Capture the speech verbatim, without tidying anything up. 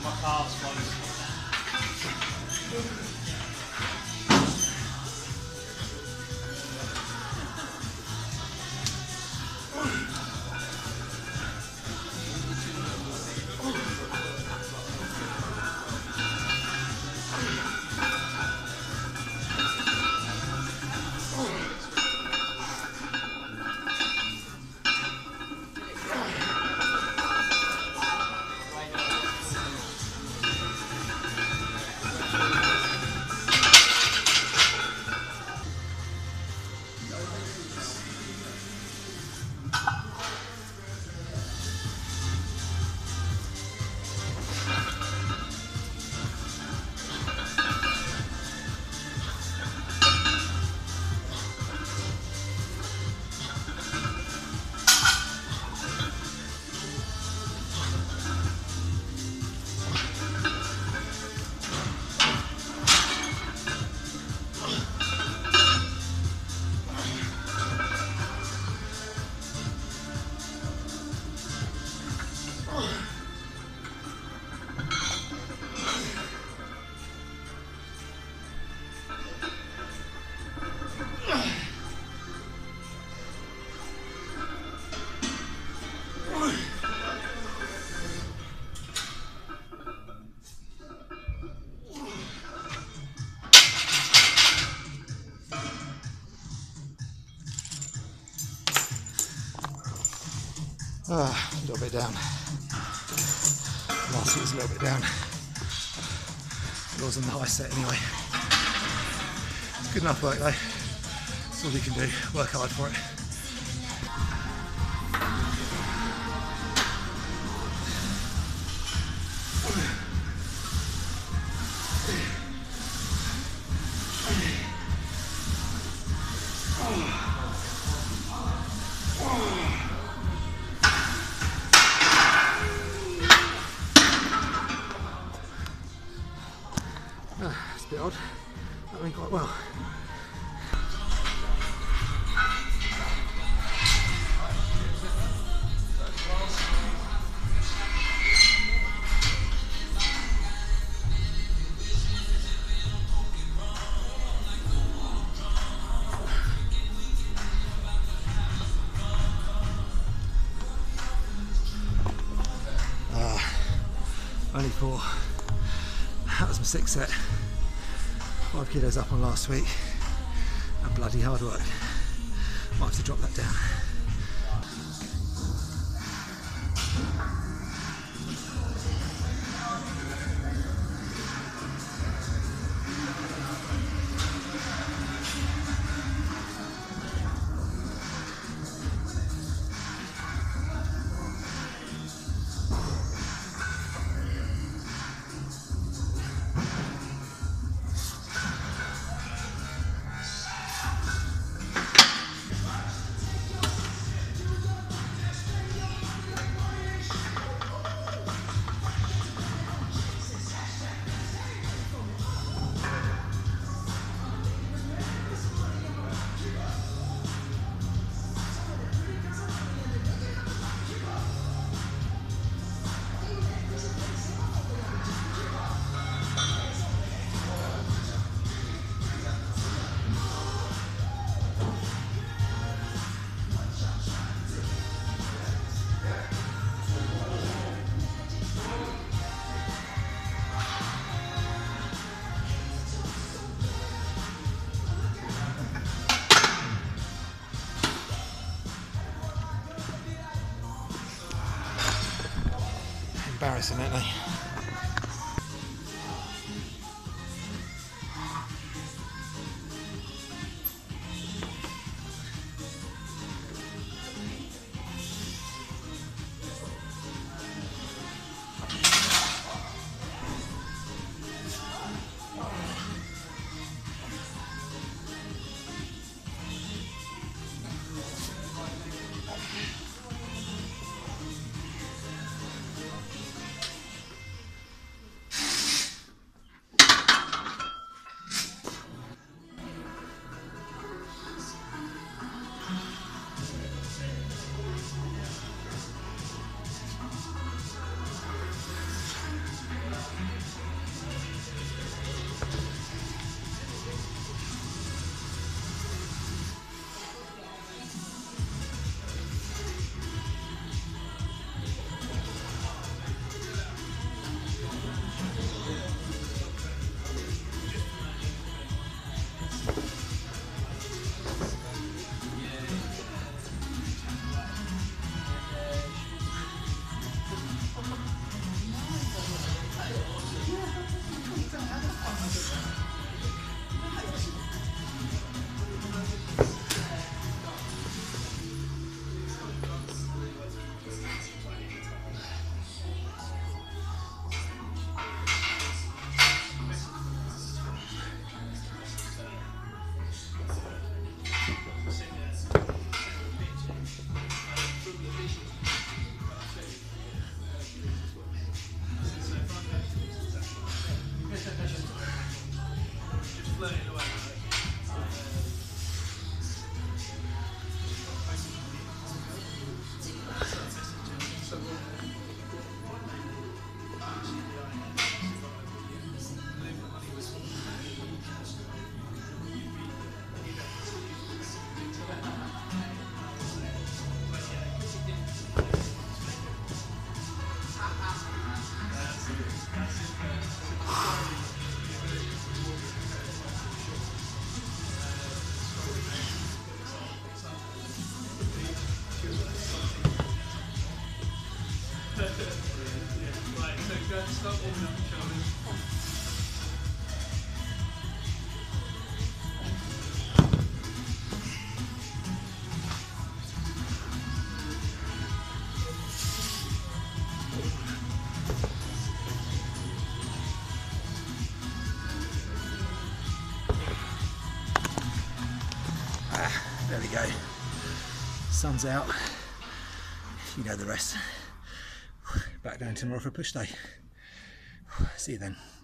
My car's closed. Ah, a little bit down. Last week was a little bit down. It was on the high set anyway. It's good enough work though. That's all you can do. Work hard for it. Ah, it's a bit odd. That went quite well. Ah, only four. That was my sixth set. Five kilos up on last week. And bloody hard work. Might have to drop that down. Embarrassing, aren't they? Right, so go and start warming up your shoulders. There we go. Sun's out. You know the rest. Back down tomorrow for push day. See you then.